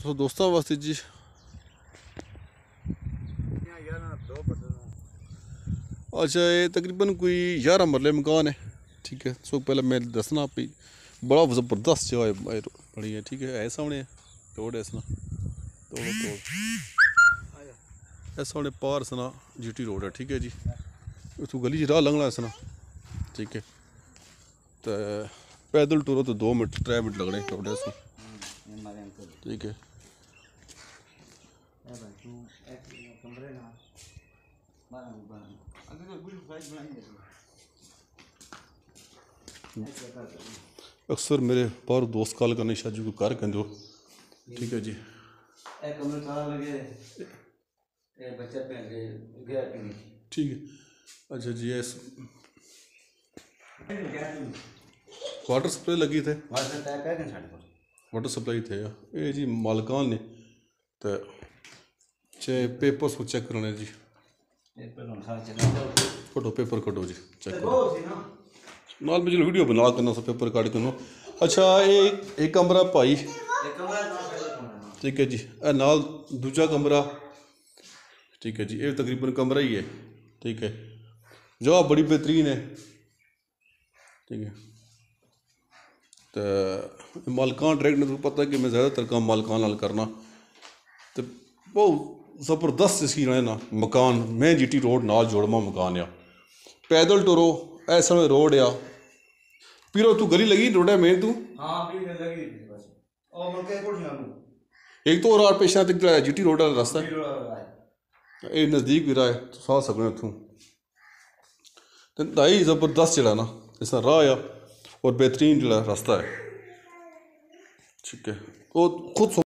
तो दोस्तों वास्ते जी अच्छा ये तकरीबन कोई 11 मरले मकान है। ठीक है, सो पहले मैं दसना भी बड़ा ज़बरदस्त जगह है बड़ी है। ठीक है सामने रोड है इसना तोड़ सामने पार सना जीटी रोड है। ठीक है जी, उस गली च राह लंघना इसना। ठीक है, तो पैदल टुरो तो 2 मिनट 3 मिनट लगने टोटे इसमें। ठीक है, अक्सर मेरे बाहर दोस्त कॉल करने शायद को घर कहते हो। ठीक है जी, ठीक है। अच्छा जी, वाटर सप्लाई लगी थे, वाटर सप्लाई थे ये जी मालकान ने तो चे पेपर्स को चेक कराने जी। कटो पेपर कटो जी, चेक करो नाल में जो वीडियो बना करना सब पेपर काट करना। अच्छा एक कमरा भाई। ठीक है जी, नाल दूजा कमरा। ठीक है जी, ये तकरीबन कमरा ही है। ठीक है, जगह बड़ी बेहतरीन है। ठीक है, तो मालकान डायरेक्ट ने तो पता है कि मैं ज़्यादातर काम मालकान नाल करना तो बहुत ज़बरदस्त इसी ना मकान मैं जीटी रोड नाल जोड़मा मकान आ पैदल टुरो ऐसा में रोड आ पीरो तू गली लगी रोड है मेन तू एक तो और पेशा तक जीटी रोड वाला रास्ता ये नज़दीक भी रहा है तो सा सकने उतों तो ढाई ज़बरदस्त जरा ना इसका राह आ और बेहतरीन जो रास्ता है। ठीक है, वो खुद